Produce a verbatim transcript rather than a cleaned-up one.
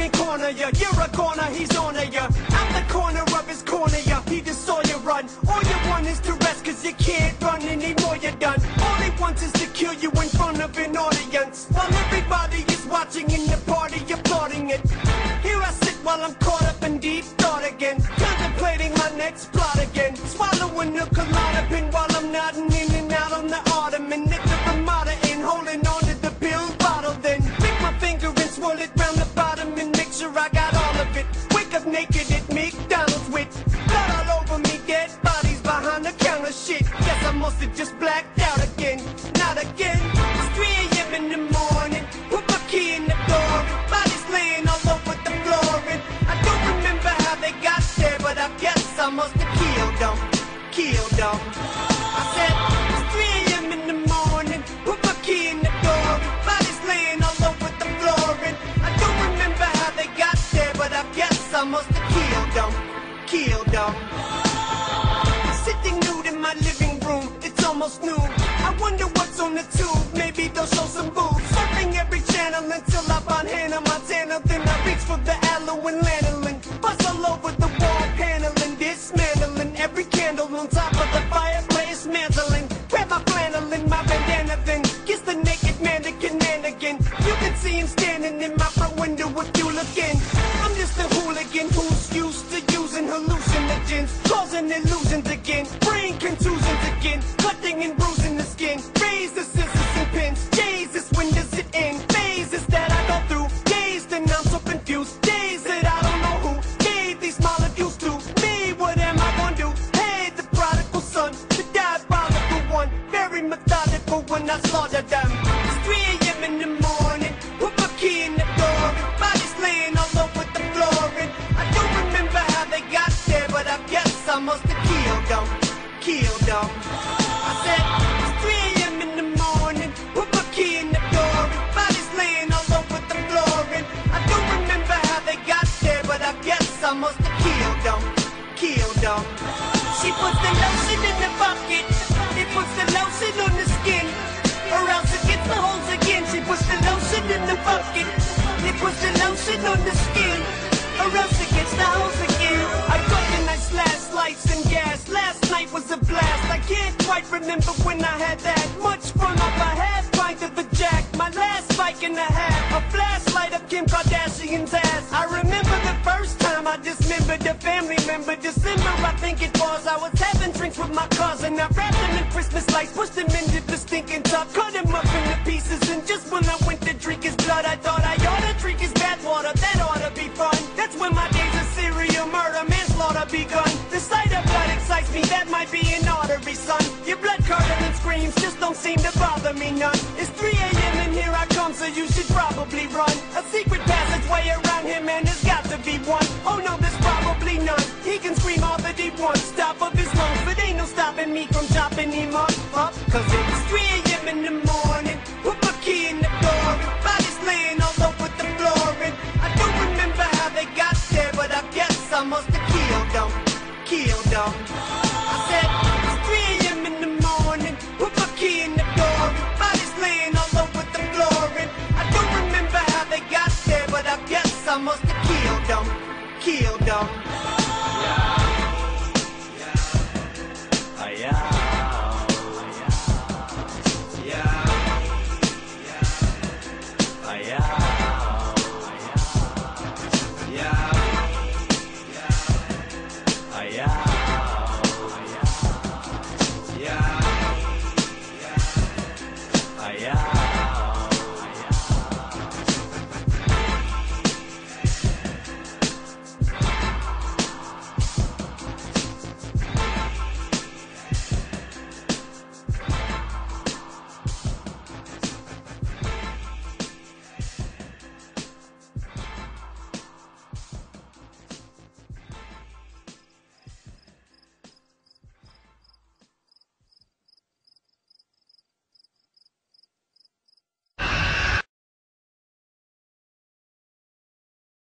can't corner ya. You're a corner, he's on ya. Out the corner of his corner, ya. He just saw you run. All you want is to rest, cause you can't run anymore, you're done. All he wants is to kill you in front of an audience, while everybody is watching in the party, applauding it. Here I sit while I'm caught up in deep thought again, contemplating my next plot again. Swallowing a Klonopin while I'm nodding in and out on the ottoman. At the Ramada Inn, holding on to the pill bottle. Then pick my finger and swirl it round the bottom and make sure I got all of it. Wake up naked at McDonald's with blood all over me, dead bodies behind the counter. Shit, guess I must have just blacked out again. Not again. It's three A M in the morning. Put my key in the door. Bodies laying all over the floor. And I don't remember how they got there, but I guess I must have killed them. Killed them. I said, it's three A M in the morning. Put my key in the door. Bodies laying all over the floor. And I don't remember how they got there, but I guess I must have killed them. Killed them. Sitting nude in my living room, it's almost noon. I wonder what's on the tube, maybe they'll show some boobs. Surfing every channel until I find Hannah Montana. Then I reach for the aloe and lanolin. Buzz all over the wall paneling, dismantling every candle on top of the fireplace, mantling. Grab my flannel and my bandana, then kiss the naked mannequin mannequin. You can see him standing in my front window if you look in. I'm just a hooligan who's used to using hallucinogens, causing illusions again, brain contusions again, cutting and bruising the skin. Raise the scissors and pins. Jesus, when does it end? Phases that I go through, dazed and I'm so confused. Days that I don't know who gave these molecules to me. What am I gonna do? Hey, the prodigal son, the diabolical one, very methodical when I slaughter them. It's three A M in the morning. Put my key in the door. Bodies laying all over the floor. And I don't remember how they got there, but I guess I must have killed them. Killed them. I said, it's three A M in the morning. Put my key in the door. Bodies laying all over the floor. And I don't remember how they got there, but I guess I must have killed them. Killed them. She puts the lotion in the bucket. It puts the lotion on the skin, or else it gets the holes again. She puts the lotion in the bucket. It puts the lotion on the skin, or else it gets the holes again. I cut and I slash, slice and gas. Last night was a blast. I can't quite remember when I had that much fun off a half pint of the Jack. My last bike and a half, a flashlight of Kim Kardashian's ass. I remember the first time I dismembered a family member. December, I think it was. I was having drinks with my cousin. I wrapped him in Christmas lights, pushed him into the stinking tub, cut him up into pieces. And just when I went to drink his blood, I thought I ought to drink his bathwater. That ought to be fun. That's when my days of serial murder, manslaughter begun. The sight of blood excites me. That might be an artery, son. Your blood curdling screams just don't seem to bother me none. It's three A M and here I come, so you should probably run. A secret passageway around here, man, there's got to be one. Oh no, there's probably none. He can scream all that he wants, top of his lungs, but ain't no stopping me from chopping him up, up. Cause it's three A M in the morning. Put my key in the door. Bodies laying all over the floor. And I don't remember how they got there, but I guess I must have killed them. Killed them. I said, it's three A M in the morning. Put my key in the door. Bodies laying all over the floor. And I don't remember how they got there, but I guess I must have killed them. Killed them.